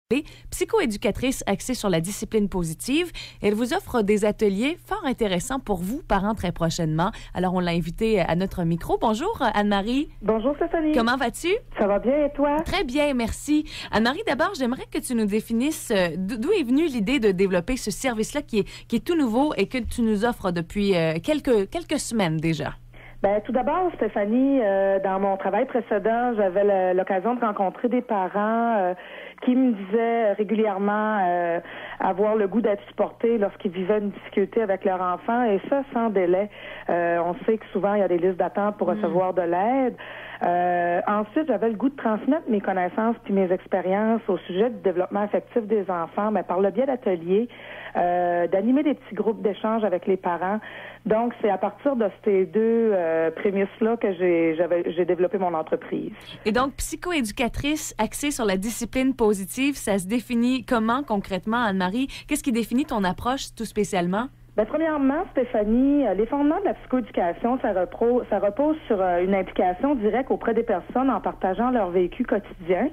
Psychoéducatrice axée sur la discipline positive. Elle vous offre des ateliers fort intéressants pour vous, parents, très prochainement. Alors, on l'a invitée à notre micro. Bonjour, Anne-Marie. Bonjour, Stéphanie. Comment vas-tu? Ça va bien, et toi? Très bien, merci. Anne-Marie, d'abord, j'aimerais que tu nous définisses d'où est venue l'idée de développer ce service-là qui est tout nouveau et que tu nous offres depuis quelques semaines déjà. Ben, tout d'abord, Stéphanie, dans mon travail précédent, j'avais l'occasion de rencontrer des parents qui me disaient régulièrement avoir le goût d'être supportés lorsqu'ils vivaient une difficulté avec leur enfant, et ça, sans délai. On sait que souvent, il y a des listes d'attente pour recevoir de l'aide. Ensuite, j'avais le goût de transmettre mes connaissances puis mes expériences au sujet du développement affectif des enfants, mais par le biais d'ateliers, d'animer des petits groupes d'échange avec les parents. Donc, c'est à partir de ces deux prémices-là que j'ai développé mon entreprise. Et donc, psychoéducatrice axée sur la discipline positive, ça se définit comment concrètement, Anne-Marie? Qu'est-ce qui définit ton approche tout spécialement? Ben, premièrement, Stéphanie, les fondements de la psychoéducation, ça repose sur une implication directe auprès des personnes en partageant leur vécu quotidien.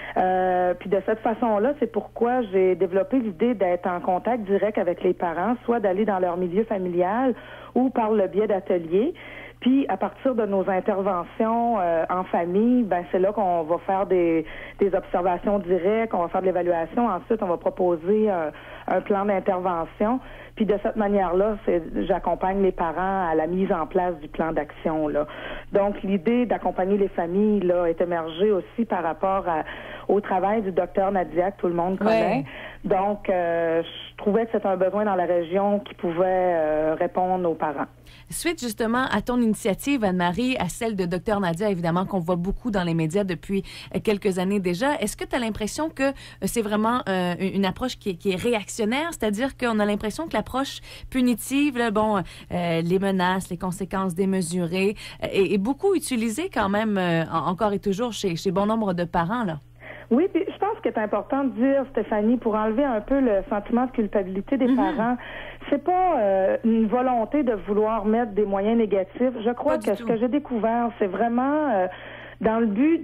Puis de cette façon-là, c'est pourquoi j'ai développé l'idée d'être en contact direct avec les parents, soit d'aller dans leur milieu familial ou par le biais d'ateliers. Puis, à partir de nos interventions en famille, ben c'est là qu'on va faire des observations directes, on va faire de l'évaluation. Ensuite, on va proposer un plan d'intervention. Puis, de cette manière-là, j'accompagne les parents à la mise en place du plan d'action, là. Donc, l'idée d'accompagner les familles, là, est émergée aussi par rapport au travail du docteur Nadia, que tout le monde connaît. Ouais. Donc, je trouvais que c'était un besoin dans la région qui pouvait répondre aux parents. Suite justement à ton initiative, Anne-Marie, à celle de Dr Nadia, évidemment, qu'on voit beaucoup dans les médias depuis quelques années déjà, est-ce que tu as l'impression que c'est vraiment une approche qui est réactionnaire? C'est-à-dire qu'on a l'impression que l'approche punitive, là, les menaces, les conséquences démesurées, est beaucoup utilisée quand même encore et toujours chez bon nombre de parents, là. Oui, puis je pense que c'est important de dire, Stéphanie, pour enlever un peu le sentiment de culpabilité des parents, c'est pas une volonté de vouloir mettre des moyens négatifs. Je crois que ce que j'ai découvert, c'est vraiment dans le but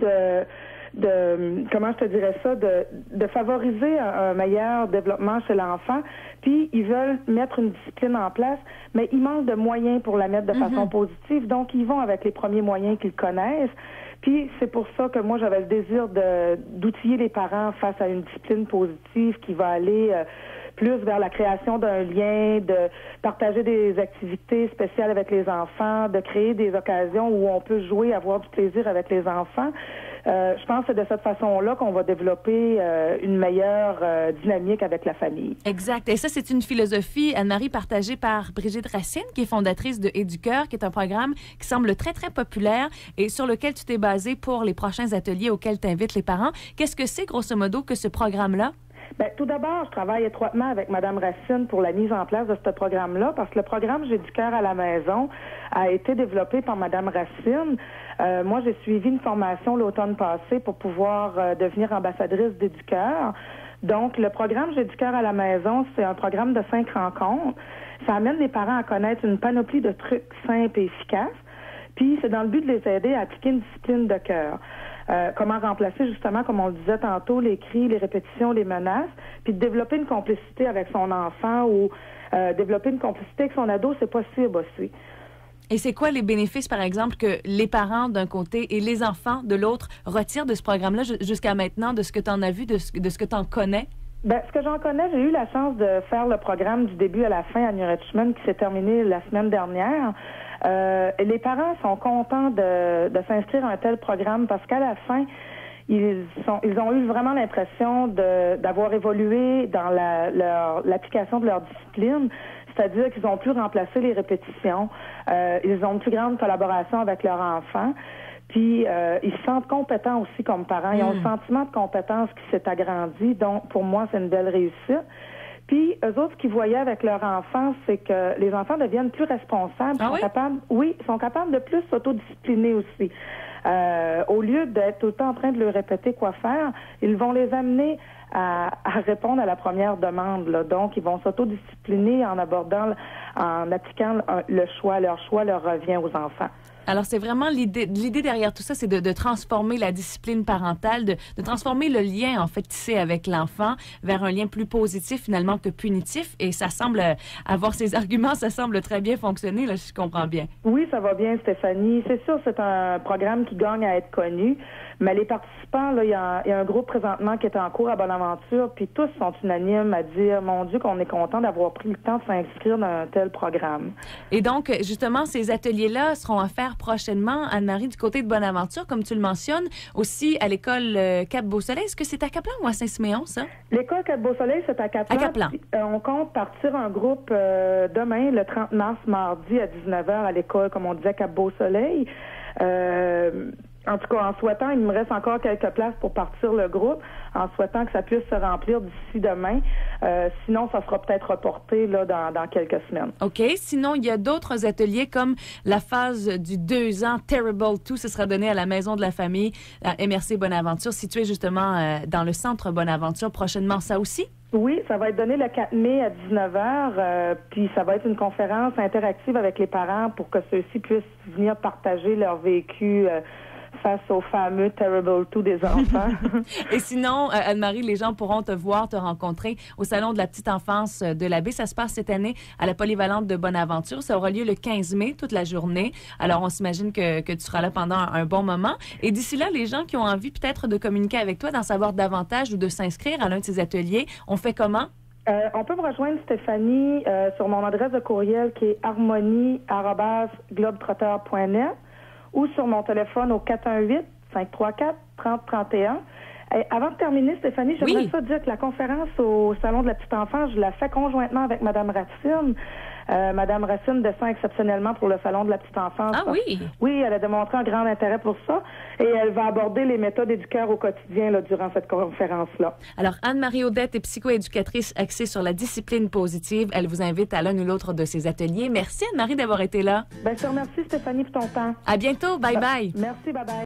de comment je te dirais ça, de favoriser un meilleur développement chez l'enfant. Puis ils veulent mettre une discipline en place, mais ils manquent de moyens pour la mettre de façon positive. Donc ils vont avec les premiers moyens qu'ils connaissent. Puis c'est pour ça que moi j'avais le désir d'outiller les parents face à une discipline positive qui va aller plus vers la création d'un lien, de partager des activités spéciales avec les enfants, de créer des occasions où on peut jouer, avoir du plaisir avec les enfants. Je pense que c'est de cette façon-là qu'on va développer une meilleure dynamique avec la famille. Exact. Et ça, c'est une philosophie, Anne-Marie, partagée par Brigitte Racine, qui est fondatrice de Éducœur, qui est un programme qui semble très, très populaire et sur lequel tu t'es basé pour les prochains ateliers auxquels tu invites les parents. Qu'est-ce que c'est, grosso modo, que ce programme-là? Ben, tout d'abord, je travaille étroitement avec Mme Racine pour la mise en place de ce programme-là, parce que le programme J'éducœur à la maison a été développé par Mme Racine. Moi, j'ai suivi une formation l'automne passé pour pouvoir devenir ambassadrice d'Éducœur. Donc, le programme J'éducœur à la maison, c'est un programme de 5 rencontres. Ça amène les parents à connaître une panoplie de trucs simples et efficaces. Puis, c'est dans le but de les aider à appliquer une discipline de cœur. Comment remplacer, justement, comme on le disait tantôt, les cris, les répétitions, les menaces, puis de développer une complicité avec son enfant ou développer une complicité avec son ado, c'est possible aussi. Et c'est quoi les bénéfices, par exemple, que les parents d'un côté et les enfants de l'autre retirent de ce programme-là jusqu'à maintenant, de ce que tu en as vu, de ce que tu en connais? Ben, ce que j'en connais, j'ai eu la chance de faire le programme du début à la fin à New Richmond qui s'est terminé la semaine dernière. Les parents sont contents de s'inscrire à un tel programme parce qu'à la fin, ils ont eu vraiment l'impression d'avoir évolué dans l'application de leur discipline. C'est-à-dire qu'ils ont pu remplacer les répétitions. Ils ont une plus grande collaboration avec leurs enfants. Puis, ils se sentent compétents aussi comme parents. Ils ont le sentiment de compétence qui s'est agrandi. Donc, pour moi, c'est une belle réussite. Puis, eux autres, ce qu'ils voyaient avec leurs enfants, c'est que les enfants deviennent plus responsables. Sont capables de plus s'autodiscipliner aussi. Au lieu d'être tout le temps en train de leur répéter quoi faire, ils vont les amener à répondre à la première demande, là. Donc, ils vont s'autodiscipliner en appliquant leur choix leur revient aux enfants. Alors, c'est vraiment l'idée derrière tout ça, c'est de transformer la discipline parentale, de transformer le lien, en fait, tissé avec l'enfant vers un lien plus positif, finalement, que punitif. Et ça semble avoir ses arguments, ça semble très bien fonctionner, là, si je comprends bien. Oui, ça va bien, Stéphanie. C'est sûr, c'est un programme qui gagne à être connu. Mais les participants, là, il y a un groupe présentement qui est en cours à Bonaventure, puis tous sont unanimes à dire, mon Dieu, qu'on est content d'avoir pris le temps de s'inscrire dans un tel programme. Et donc, justement, ces ateliers-là seront à faire prochainement, Anne-Marie, du côté de Bonaventure, comme tu le mentionnes, aussi à l'école Cap-Beau-Soleil. Est-ce que c'est à Caplan ou à Saint-Siméon, ça? L'école Cap-Beau-Soleil, c'est à Caplan. À Caplan. On compte partir un groupe demain, le 30 mars, mardi, à 19h, à l'école, comme on disait, Cap-Beau-Soleil. En tout cas, en souhaitant, il me reste encore quelques places pour partir le groupe, en souhaitant que ça puisse se remplir d'ici demain. Sinon, ça sera peut-être reporté là, dans quelques semaines. OK. Sinon, il y a d'autres ateliers comme la phase du 2 ans, Terrible 2. Ce sera donné à la Maison de la Famille à MRC Bonaventure, située justement dans le centre Bonaventure. Prochainement, ça aussi? Oui, ça va être donné le 4 mai à 19h, puis ça va être une conférence interactive avec les parents pour que ceux-ci puissent venir partager leur vécu face au fameux Terrible 2 des enfants. Et sinon, Anne-Marie, les gens pourront te voir, te rencontrer au Salon de la petite enfance de la Baie. Ça se passe cette année à la Polyvalente de Bonaventure. Ça aura lieu le 15 mai, toute la journée. Alors, on s'imagine que tu seras là pendant un bon moment. Et d'ici là, les gens qui ont envie peut-être de communiquer avec toi, d'en savoir davantage ou de s'inscrire à l'un de ces ateliers, on fait comment? On peut me rejoindre, Stéphanie, sur mon adresse de courriel qui est harmonie@globetrotter.net ou sur mon téléphone au 418-534-3031. Avant de terminer, Stéphanie, j'aimerais ça dire que la conférence au Salon de la petite enfance, je la fais conjointement avec Mme Racine. Mme Racine descend exceptionnellement pour le Salon de la petite enfance. Ah oui? Oui, elle a démontré un grand intérêt pour ça et elle va aborder les méthodes éducaires au quotidien là, durant cette conférence-là. Alors, Anne-Marie Audette est psychoéducatrice axée sur la discipline positive. Elle vous invite à l'un ou l'autre de ses ateliers. Merci, Anne-Marie, d'avoir été là. Bien, je te remercie, Stéphanie, pour ton temps. À bientôt. Bye-bye. Merci, bye-bye.